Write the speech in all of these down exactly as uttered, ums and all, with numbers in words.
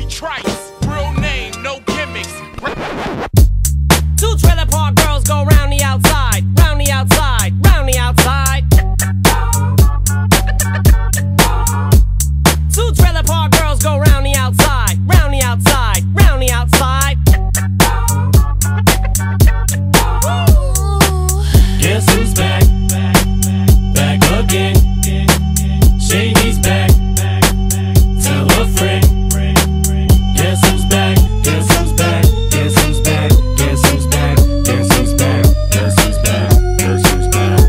Trice, real name, no gimmicks. Two trailer park girls go round the outside, round the outside, round the outside. Two trailer park girls go round the outside, round the outside, round the outside. Guess who's back? Back again. Shady's back. Tell a friend. Guess who's back? Guess who's back? Guess who's back? Guess who's back? Guess who's back? Guess who's back? Guess who's back?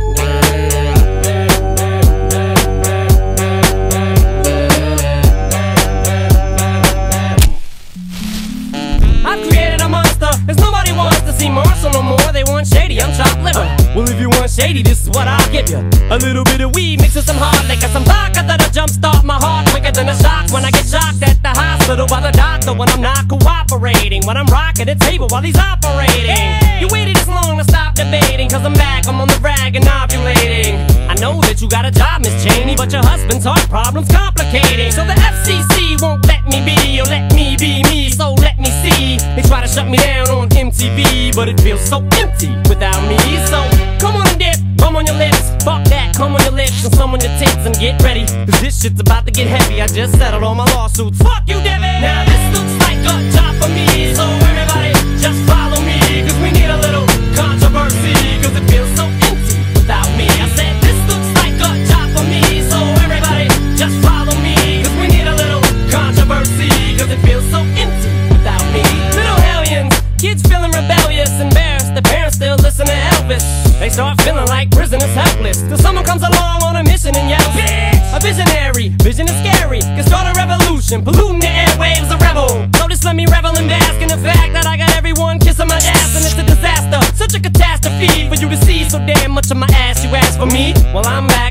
I've created a monster, as nobody wants to see Marshall no more. They want Shady, I'm chopped liver. Well, if you want Shady, this is what I'll give you. A little bit of weed mixed with some hard liquor, some vodka that'll jumpstart my heart quicker than a shock when I get shocked at the hospital by the doctor when I'm not cooperating, when I'm rocking the table while he's operating. Hey! You waited this long to stop debating, cause I'm back, I'm on the rag and ovulating. I know that you got a job, Miss Cheney, but your husband's heart problem's complicating. So the F C C won't let me be, or let me be me, so let me see. They try to shut me down on M T V, but it feels so empty without me. So come on and dip, bum on your lips, fuck that, come on your lips and some on your tits and get ready, cause this shit's about to get heavy. I just settled all my lawsuits, fuck you, Devin. Now this looks like a job for me, so everybody just follow me, cause we need a little controversy, cause it feels so empty without me. I said this looks like a job for me, so everybody just follow me, cause we need a little controversy, cause it feels so empty without me. Little hellions, kids feeling rebellious, embarrassed, the parents still listen to Elvis. They start feeling like prisoners helpless, till someone comes along on a mission and yells, bitch! A visionary, vision is scary, can start a revolution, polluting the airwaves, a rebel. So just let me revel and bask in the fact that I got everyone kissing my ass, and it's a disaster, such a catastrophe for you to see so damn much of my ass. You ask for me? Well, I'm back.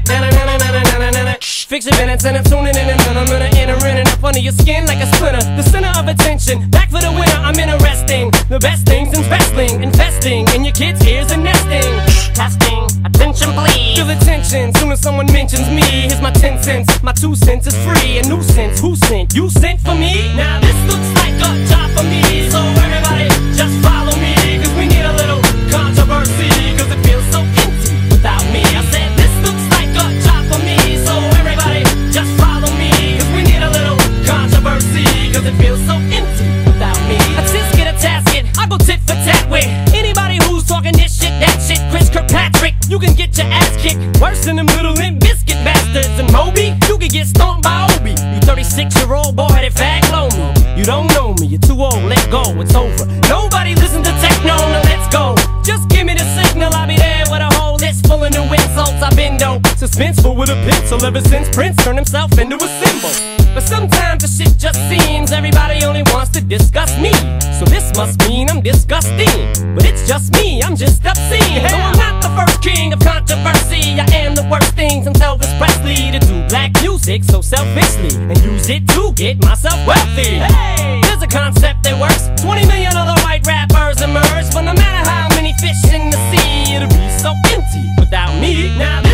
Fix your minutes and I'm tuning in and I'm gonna enter in and up under your skin like a splinter. The center of attention, back for the winner, I'm interesting. The best things in wrestling, investing in your kids' ears and nesting. Testing, attention please. Feel the tension, soon as someone mentions me. Here's my ten cents, my two cents is free. A nuisance, who sent? You sent for me? Now this looks like a job for me, so everybody just follow me, cause we need a little controversy, cause it feels so empty without me. I said this looks like a job for me, so everybody just follow me, cause we need a little controversy, cause it feels so empty without me. I just get a tasket, I go tit for tat with anybody who's talking this shit, that shit. Chris Kirkpatrick, you can get your ass kicked worse than them little Limp Bizkit bastards. And Moby, you can get stomped by Obi. You thirty-six year old boy-headed fag blow me. You don't know me, you're too old, let go, it's over. Nobody listen to techno, now let's go. Just give me the signal, I'll be there with a whole list full of new insults. I've been dope, suspenseful with a pencil ever since Prince turned himself into a symbol. But sometimes the shit just seems everybody only wants to discuss me. So this must mean I'm disgusting, but it's just me, I'm just obscene. No, I'm not the first king of controversy. I am the worst thing since Elvis Presley to do black music so selfishly and use it to get myself wealthy. Hey, there's a concept that works. Twenty million other white rappers emerge, but no matter how many fish in the sea, it'll be so empty without me. Now